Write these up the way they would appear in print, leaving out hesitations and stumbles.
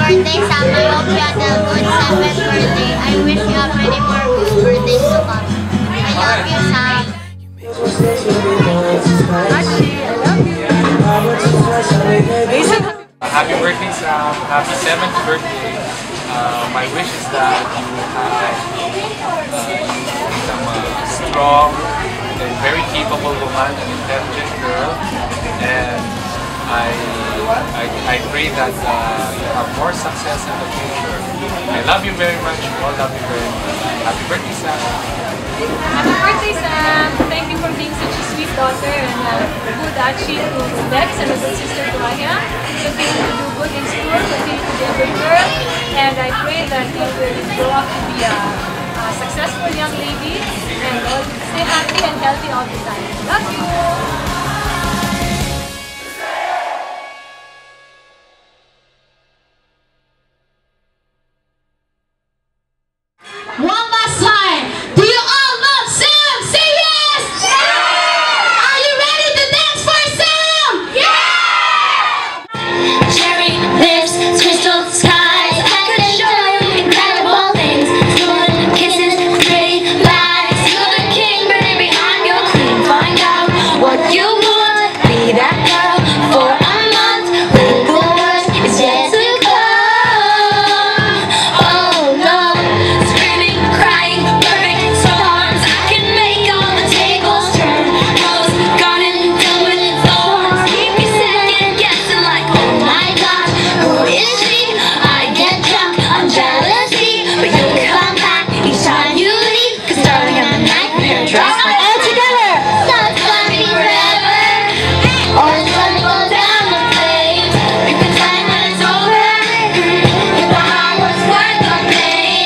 birthday, Sam. I hope you had a good 7th birthday. I wish you have many more good birthdays to come. I love you, Sam. Hachi, I love you. Happy birthday, Sam. Happy 7th birthday. My wish is that you become a strong and very capable woman, an intelligent girl, and I pray that you have more success in the future. I love you very much. We all love you very much. Happy birthday, Sam. Happy birthday, Sam. Thank you for being such a sweet daughter and a good Achi to Lex and a good sister to Anya. Continue to do good in school, continue to be a good girl, and I pray that you will grow up to be a successful young lady and stay happy and healthy all the time. Love you! One last time. Do you all love Sam? Say yes! Yeah! Are you ready to dance for Sam? Yeah! Cherry lips, crystal skies, I could show you incredible things. Good kisses, pretty lies. You're the king, burning behind your queen. Find out what you want, be that girl for a month. When the worst is yet to come. Oh no. Crying, perfect storms. I can make all the tables turn. Rose garden filled with thorns. Keep you second guessing like, oh my gosh, who is she? I get drunk on jealousy, but you come back each time you leave. 'Cause darling, I'm a nightmare. Trust me. All together. So it's gonna be forever, or it's gonna go down the flames. Pick the time when it's over. If the heart was worth the pain.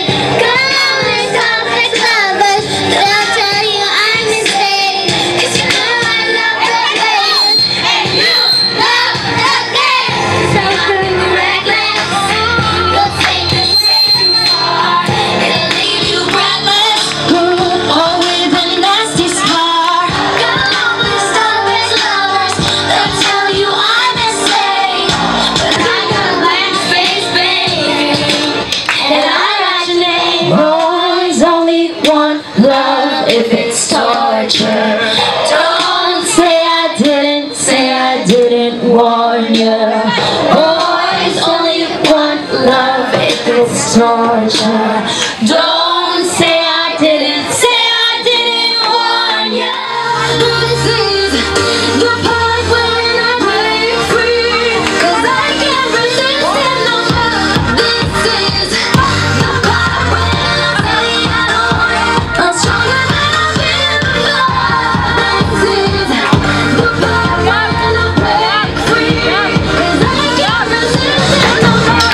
They'll tell you I'm insane, 'cause you know I love the game, and you love the game. So good and reckless, you'll take this way too far. It'll leave you breathless, or with a nasty scar. Got all these stalwart lovers, they'll tell you I'm insane, but I got a blank space, baby, and I write your name. Boys only want love if it's torture. Don't say I didn't warn you. Boys only want love if it's torture. Don't say I didn't warn you. This is the part when I break free, 'cause I can't resist it no more. This is the part when I say I don't want it. I'm stronger than I've been before. This is the part when I break free, 'cause I can't resist it no more.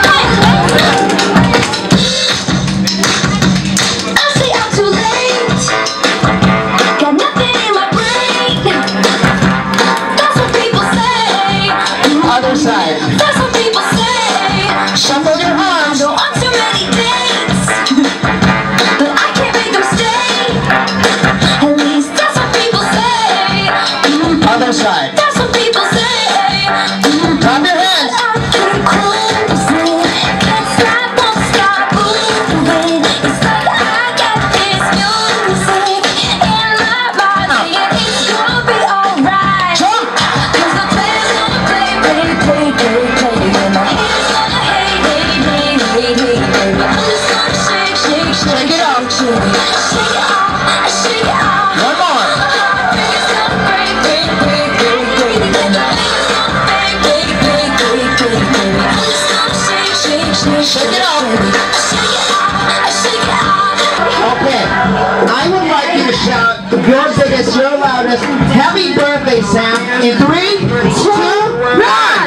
I say I'm too late. Got nothing in my brain. That's what people say. Other side. That's what people say. Shuffle your arms. Go on too many dates, but I can't make them stay. At least that's what people say. Other side. That's what people say. Clap your hands. I get crazy, can't stop, won't stop moving. It's like I got this music in my body, and it's gonna be alright. Jump. 'Cause the player's gonna play, and my hands gonna hate, baby. I'm just gonna shake, Shake it off. shake it off, shake it off. One more. It's gonna break, and the player's gonna break, baby. I'm just gonna shake it off, shake it off. Okay. I would like you to shout your biggest, your loudest, happy birthday, Sam, in 3, 2, 1.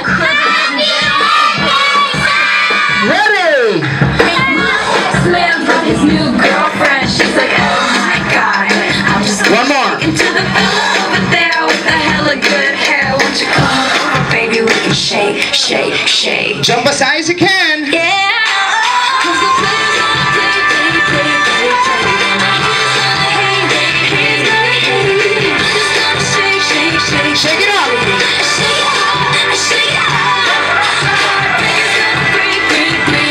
Ready? My ex-man brought his new girlfriend. She's like, oh my god, I'm just One more. into the fella over there with the hella good hair. Won't you come over, baby? We can shake, shake, shake. Jump as high as you can. Yeah. 'Cause the player's gonna play, and my hands gonna hate, hands gonna hate. I'm just gonna shake, shake, shake. Shake it up. Shake it off, shake it off. The player's gonna break,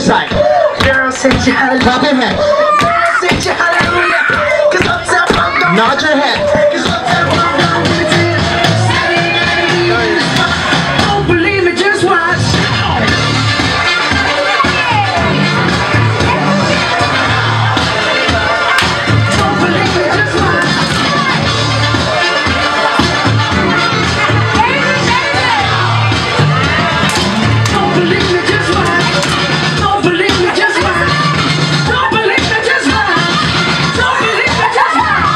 side. Girls say hallelujah. Clap your hands. Say hallelujah. Cause uptown I'm gonna Nod your head. Cause uptown I'm gonna give it to you. Don't believe me, just watch. Don't believe me, just watch. Don't believe me, just watch. Don't believe me, just watch. Don't believe me, just watch. Don't believe me, just watch.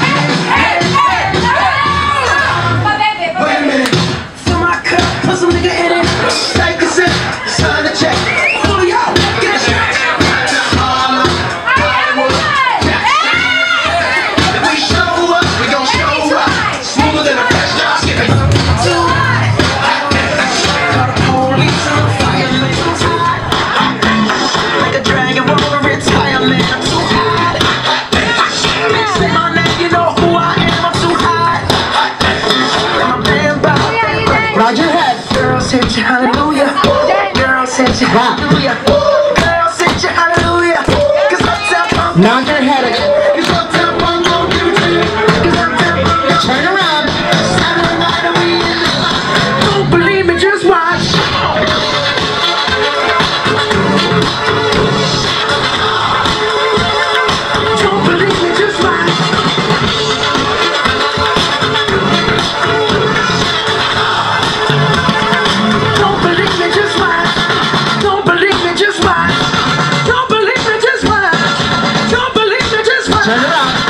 Wait a minute. Fill my cup, put some nigga in it. Take a sip, sign the check. Pull you out, get a stretch. If we show up, we gon' show up. Smoother than a fresh drop. Skip it. Too hot. Call the police on fire, I'm too hot. Like a dragon, wanna retire, man, I'm too hot. Say my name, you know who I am, I'm too hot. I'm a man about. Nod your head. Girls hit you hallelujah. Girls hit you hallelujah. Girls hit you hallelujah. Cause uptown punk. Nod your head again. Cause uptown punk gon' give it to you. Cause uptown punk. Turn around. Saturday night and we in it. Don't believe me, just watch. Don't believe me, just watch. Don't believe me, just watch. Don't believe me, just watch. Don't believe me, just watch. Don't believe me, just watch. Turn around.